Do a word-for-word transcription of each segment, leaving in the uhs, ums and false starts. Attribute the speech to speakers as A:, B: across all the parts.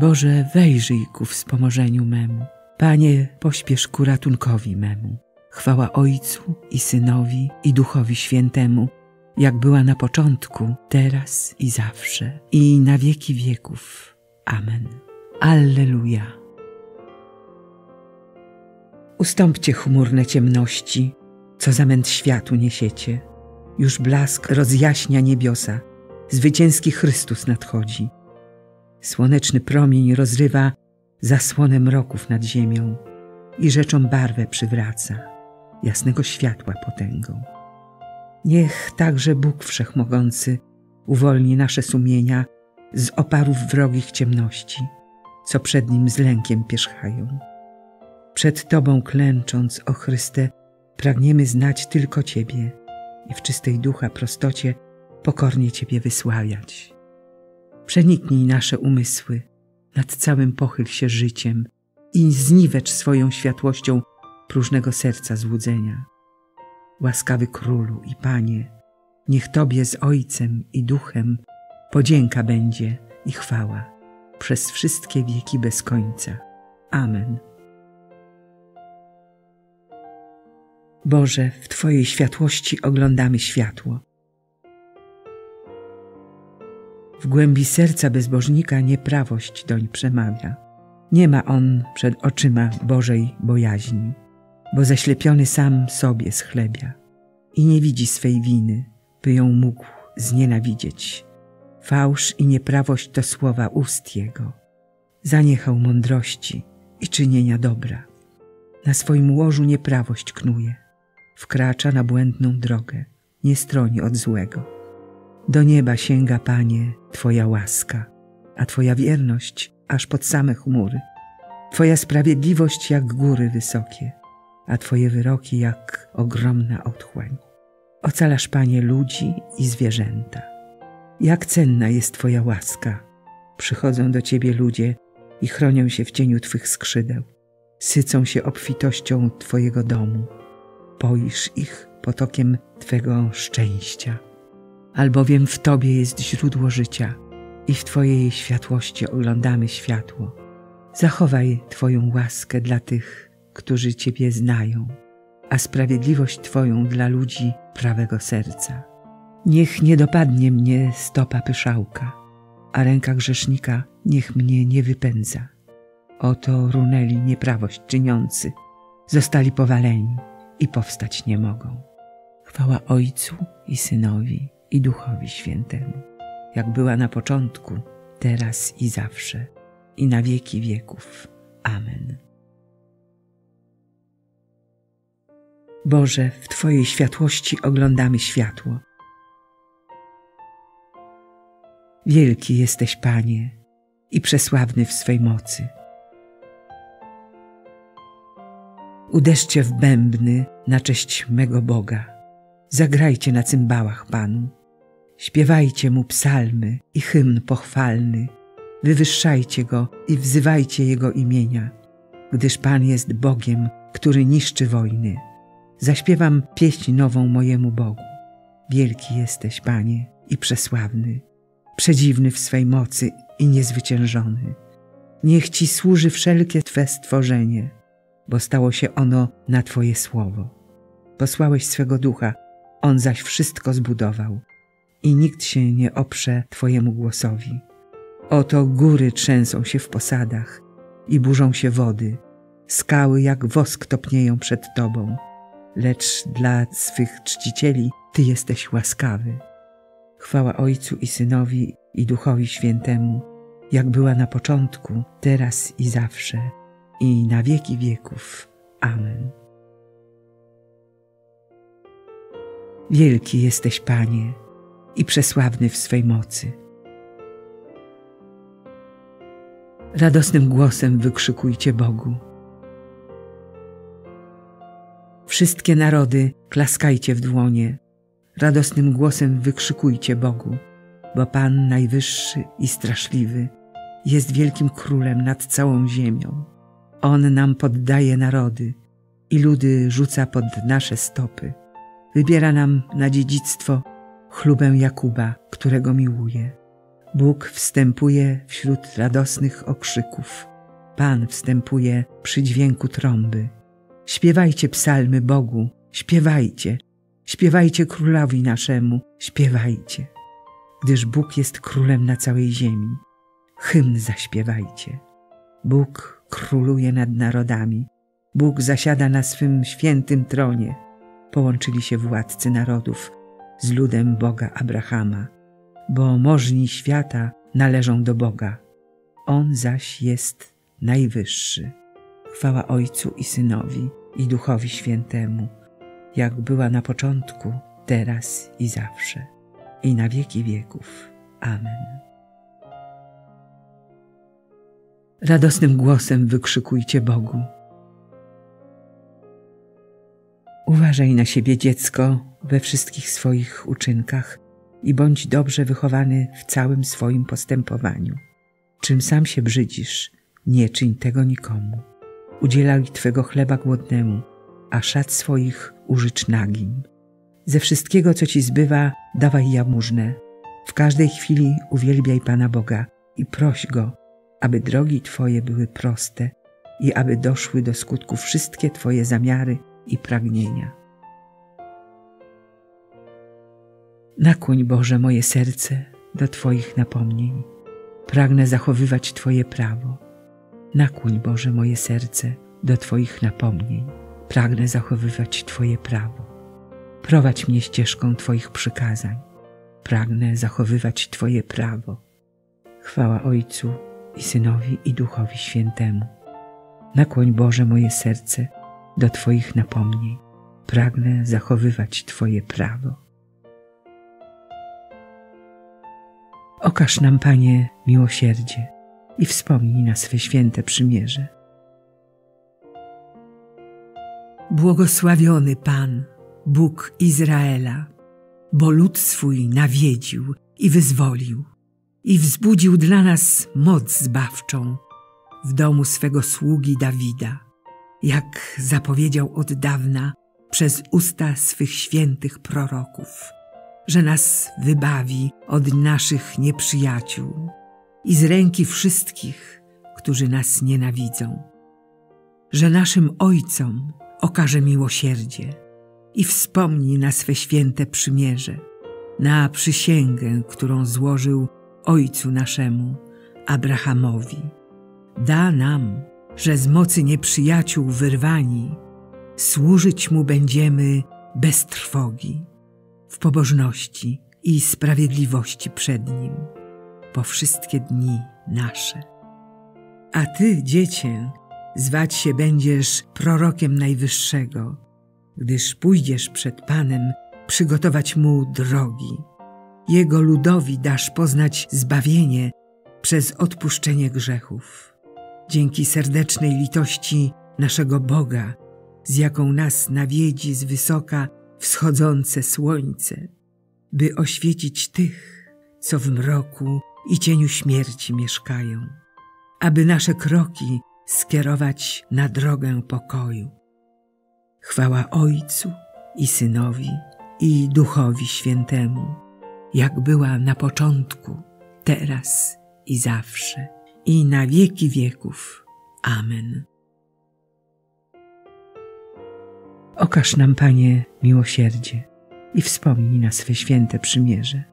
A: Boże, wejrzyj ku wspomożeniu memu. Panie, pośpiesz ku ratunkowi memu. Chwała Ojcu i Synowi i Duchowi Świętemu, jak była na początku, teraz i zawsze, i na wieki wieków. Amen. Alleluja. Ustąpcie chmurne ciemności, co zamęt światu niesiecie. Już blask rozjaśnia niebiosa, zwycięski Chrystus nadchodzi. Słoneczny promień rozrywa zasłonę mroków nad ziemią i rzeczom barwę przywraca, jasnego światła potęgą. Niech także Bóg Wszechmogący uwolni nasze sumienia z oparów wrogich ciemności, co przed Nim z lękiem pierzchają. Przed Tobą klęcząc, o Chryste, pragniemy znać tylko Ciebie i w czystej ducha prostocie pokornie Ciebie wysławiać. Przeniknij nasze umysły, nad całym pochyl się życiem i zniwecz swoją światłością próżnego serca złudzenia. Łaskawy Królu i Panie, niech Tobie z Ojcem i Duchem podzięka będzie i chwała przez wszystkie wieki bez końca. Amen. Boże, w Twojej światłości oglądamy światło. W głębi serca bezbożnika nieprawość doń przemawia. Nie ma on przed oczyma Bożej bojaźni, bo zaślepiony sam sobie schlebia i nie widzi swej winy, by ją mógł znienawidzieć. Fałsz i nieprawość to słowa ust jego. Zaniechał mądrości i czynienia dobra. Na swoim łożu nieprawość knuje. Wkracza na błędną drogę, nie stroni od złego. Do nieba sięga, Panie, Twoja łaska, a Twoja wierność aż pod same chmury. Twoja sprawiedliwość jak góry wysokie, a Twoje wyroki jak ogromna otchłań. Ocalasz, Panie, ludzi i zwierzęta. Jak cenna jest Twoja łaska. Przychodzą do Ciebie ludzie i chronią się w cieniu Twych skrzydeł. Sycą się obfitością Twojego domu. Poisz ich potokiem Twego szczęścia. Albowiem w Tobie jest źródło życia i w Twojej światłości oglądamy światło. Zachowaj Twoją łaskę dla tych, którzy Ciebie znają, a sprawiedliwość Twoją dla ludzi prawego serca. Niech nie dopadnie mnie stopa pyszałka, a ręka grzesznika niech mnie nie wypędza. Oto runęli nieprawość czyniący, zostali powaleni i powstać nie mogą. Chwała Ojcu i Synowi i Duchowi Świętemu, jak była na początku, teraz i zawsze, i na wieki wieków. Amen. Boże, w Twojej światłości oglądamy światło. Wielki jesteś, Panie, i przesławny w swej mocy. Uderzcie w bębny na cześć mego Boga. Zagrajcie na cymbałach Panu. Śpiewajcie Mu psalmy i hymn pochwalny. Wywyższajcie Go i wzywajcie Jego imienia, gdyż Pan jest Bogiem, który niszczy wojny. Zaśpiewam pieśń nową mojemu Bogu. Wielki jesteś, Panie, i przesławny, przedziwny w swej mocy i niezwyciężony. Niech Ci służy wszelkie Twe stworzenie, bo stało się ono na Twoje słowo. Posłałeś swego Ducha, On zaś wszystko zbudował i nikt się nie oprze Twojemu głosowi. Oto góry trzęsą się w posadach i burzą się wody, skały jak wosk topnieją przed Tobą, lecz dla swych czcicieli Ty jesteś łaskawy. Chwała Ojcu i Synowi i Duchowi Świętemu, jak była na początku, teraz i zawsze, i na wieki wieków. Amen. Wielki jesteś, Panie, i przesławny w swej mocy. Radosnym głosem wykrzykujcie Bogu. Wszystkie narody klaskajcie w dłonie, radosnym głosem wykrzykujcie Bogu, bo Pan najwyższy i straszliwy jest wielkim królem nad całą ziemią. On nam poddaje narody i ludy rzuca pod nasze stopy. Wybiera nam na dziedzictwo chlubę Jakuba, którego miłuje. Bóg wstępuje wśród radosnych okrzyków. Pan wstępuje przy dźwięku trąby. Śpiewajcie psalmy Bogu, śpiewajcie. Śpiewajcie Królowi naszemu, śpiewajcie. Gdyż Bóg jest królem na całej ziemi. Hymn zaśpiewajcie. Bóg króluje nad narodami. Bóg zasiada na swym świętym tronie. Połączyli się władcy narodów z ludem Boga Abrahama, bo możni świata należą do Boga. On zaś jest najwyższy. Chwała Ojcu i Synowi, i Duchowi Świętemu, jak była na początku, teraz i zawsze, i na wieki wieków. Amen. Radosnym głosem wykrzykujcie Bogu. Uważaj na siebie, dziecko, we wszystkich swoich uczynkach i bądź dobrze wychowany w całym swoim postępowaniu. Czym sam się brzydzisz, nie czyń tego nikomu. Udzielaj Twego chleba głodnemu, a szat swoich użycz nagim. Ze wszystkiego, co Ci zbywa, dawaj jałmużnę. W każdej chwili uwielbiaj Pana Boga i proś Go, aby drogi Twoje były proste i aby doszły do skutku wszystkie Twoje zamiary i pragnienia. Nakłoń, Boże, moje serce do Twoich napomnień. Pragnę zachowywać Twoje prawo. Nakłoń, Boże, moje serce do Twoich napomnień. Pragnę zachowywać Twoje prawo. Prowadź mnie ścieżką Twoich przykazań. Pragnę zachowywać Twoje prawo. Chwała Ojcu i Synowi i Duchowi Świętemu. Nakłoń, Boże, moje serce do Twoich napomnień. Pragnę zachowywać Twoje prawo. Okaż nam, Panie, miłosierdzie i wspomnij na swe święte przymierze. Błogosławiony Pan, Bóg Izraela, bo lud swój nawiedził i wyzwolił i wzbudził dla nas moc zbawczą w domu swego sługi Dawida, jak zapowiedział od dawna przez usta swych świętych proroków, że nas wybawi od naszych nieprzyjaciół i z ręki wszystkich, którzy nas nienawidzą, że naszym ojcom okaże miłosierdzie i wspomni na swe święte przymierze, na przysięgę, którą złożył ojcu naszemu, Abrahamowi. Da nam, że z mocy nieprzyjaciół wyrwani, służyć Mu będziemy bez trwogi, w pobożności i sprawiedliwości przed Nim, po wszystkie dni nasze. A Ty, Dziecię, zwać się będziesz prorokiem Najwyższego, gdyż pójdziesz przed Panem przygotować Mu drogi. Jego ludowi dasz poznać zbawienie przez odpuszczenie grzechów. Dzięki serdecznej litości naszego Boga, z jaką nas nawiedzi z wysoka wschodzące słońce, by oświecić tych, co w mroku i cieniu śmierci mieszkają, aby nasze kroki skierować na drogę pokoju. Chwała Ojcu i Synowi i Duchowi Świętemu, jak była na początku, teraz i zawsze, i na wieki wieków. Amen. Okaż nam, Panie, miłosierdzie i wspomnij na swe święte przymierze.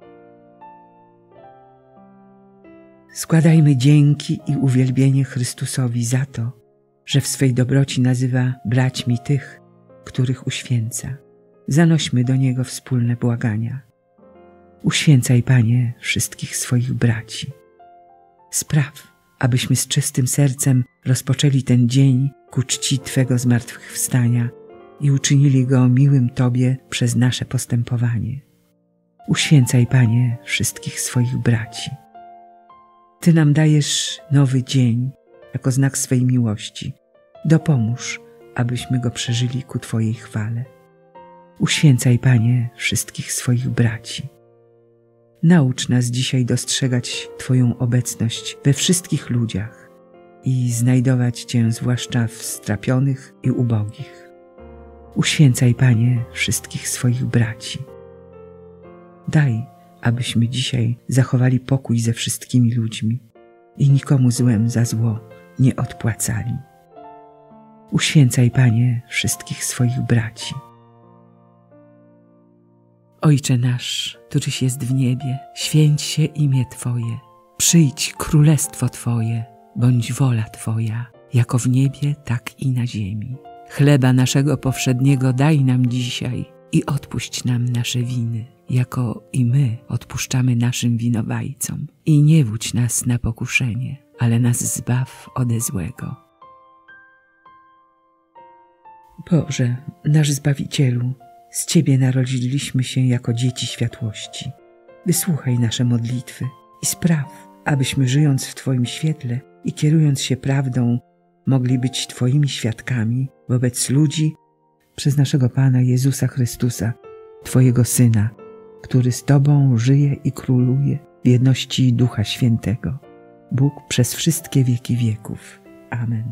A: Składajmy dzięki i uwielbienie Chrystusowi za to, że w swej dobroci nazywa braćmi tych, których uświęca. Zanośmy do Niego wspólne błagania. Uświęcaj, Panie, wszystkich swoich braci. Spraw, abyśmy z czystym sercem rozpoczęli ten dzień ku czci Twego zmartwychwstania i uczynili go miłym Tobie przez nasze postępowanie. Uświęcaj, Panie, wszystkich swoich braci. Ty nam dajesz nowy dzień jako znak swej miłości. Dopomóż, abyśmy go przeżyli ku Twojej chwale. Uświęcaj, Panie, wszystkich swoich braci. Naucz nas dzisiaj dostrzegać Twoją obecność we wszystkich ludziach i znajdować Cię zwłaszcza w strapionych i ubogich. Uświęcaj, Panie, wszystkich swoich braci. Daj, abyśmy dzisiaj zachowali pokój ze wszystkimi ludźmi i nikomu złem za zło nie odpłacali. Uświęcaj, Panie, wszystkich swoich braci. Ojcze nasz, któryś jest w niebie, święć się imię Twoje. Przyjdź królestwo Twoje, bądź wola Twoja, jako w niebie, tak i na ziemi. Chleba naszego powszedniego daj nam dzisiaj i odpuść nam nasze winy, jako i my odpuszczamy naszym winowajcom. I nie wódź nas na pokuszenie, ale nas zbaw ode złego. Boże, nasz Zbawicielu, z Ciebie narodziliśmy się jako dzieci światłości. Wysłuchaj nasze modlitwy i spraw, abyśmy żyjąc w Twoim świetle i kierując się prawdą, mogli być Twoimi świadkami wobec ludzi przez naszego Pana Jezusa Chrystusa, Twojego Syna, który z Tobą żyje i króluje w jedności Ducha Świętego, Bóg przez wszystkie wieki wieków. Amen.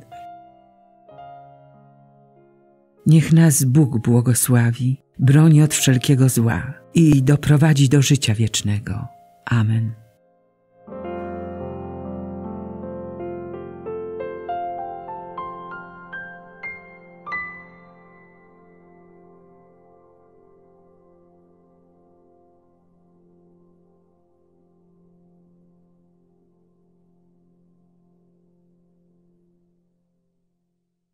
A: Niech nas Bóg błogosławi, broni od wszelkiego zła i doprowadzi do życia wiecznego. Amen.